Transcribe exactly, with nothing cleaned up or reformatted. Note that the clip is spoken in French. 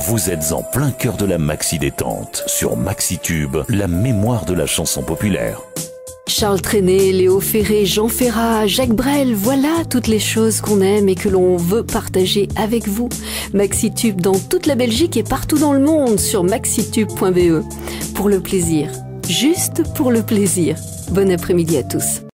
Vous êtes en plein cœur de la maxi détente sur MaxiTube, la mémoire de la chanson populaire. Charles Trenet, Léo Ferré, Jean Ferrat, Jacques Brel, voilà toutes les choses qu'on aime et que l'on veut partager avec vous. MaxiTube dans toute la Belgique et partout dans le monde sur maxitube point be. Pour le plaisir, juste pour le plaisir. Bon après-midi à tous.